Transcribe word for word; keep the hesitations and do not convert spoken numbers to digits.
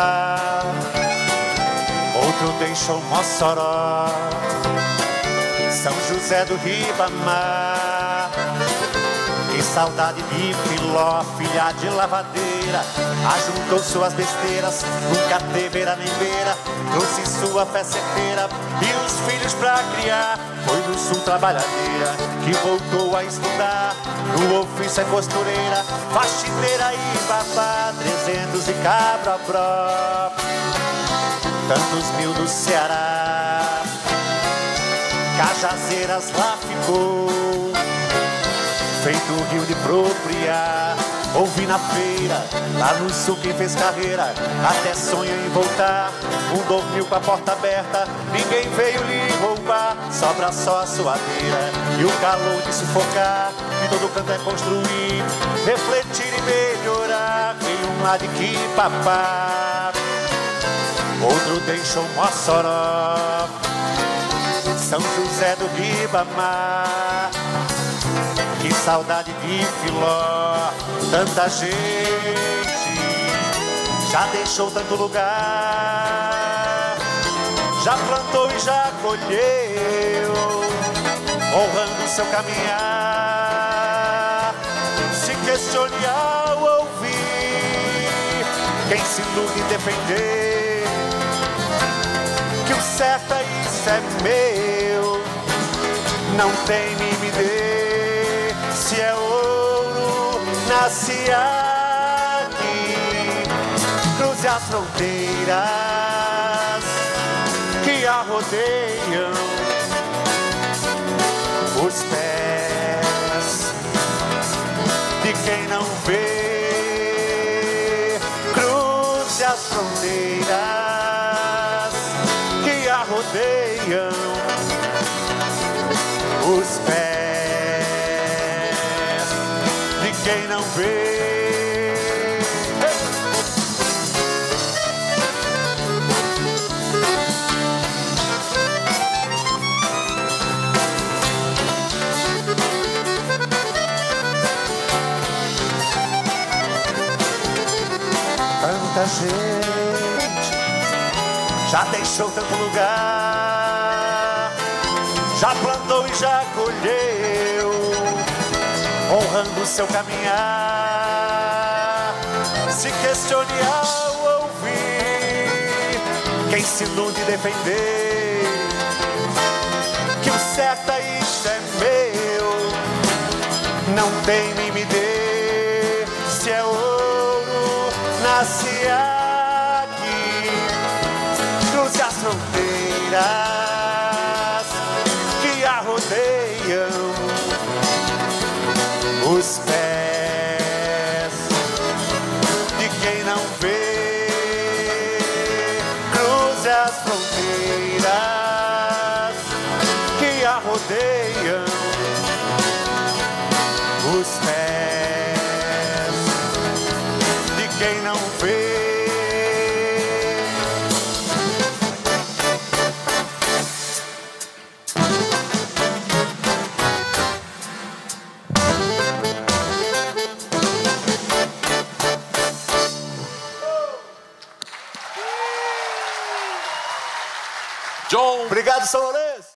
Ribamar, outro deixou Mossoró, São José do Ribamar. Que saudade de Filó, filha de lavadeira, ajuntou suas besteiras, nunca teve era nem beira, trouxe sua fé certeira e os filhos pra criar. Foi do sul trabalhadeira que voltou a estudar, no ofício é costureira, faxineira e babá, trezentos e cabra bró, tantos mil do Ceará, Cajazeiras lá ficou, feito o rio de propriar. Ouvi na feira, lá no sul quem fez carreira, até sonha em voltar. Um dormiu com a porta aberta, ninguém veio lhe roubar. Sobra só a suadeira e o calor de sufocar. E todo canto é construir, refletir e melhorar. Veio um lá de Quipapá, outro deixou Mossoró, São José do Ribamar. Que saudade de Filó, tanta gente já deixou tanto lugar, já plantou e já colheu, honrando seu caminhar. Se questione ao ouvir quem se ilude em defender que o certo é isso é meu, não tem mimidê. Se é ouro, nasce aqui. Cruze as fronteiras que a rodeiam, os pés de quem não vê. Cruze as fronteiras que a rodeiam, os pés quem não vê. Tanta gente já deixou tanto lugar, já plantou e já colheu, honrando seu caminhar. Se questione ao ouvir quem se ilude defender que o certo é isso é meu, não tem mimidê. Se é ouro, nasce aqui. Cruze as fronteiras que a rodeiam, os pés de quem não vê. Cruze as fronteiras que a rodeiam, os pés de quem não vê. John. Obrigado, São Lourenço.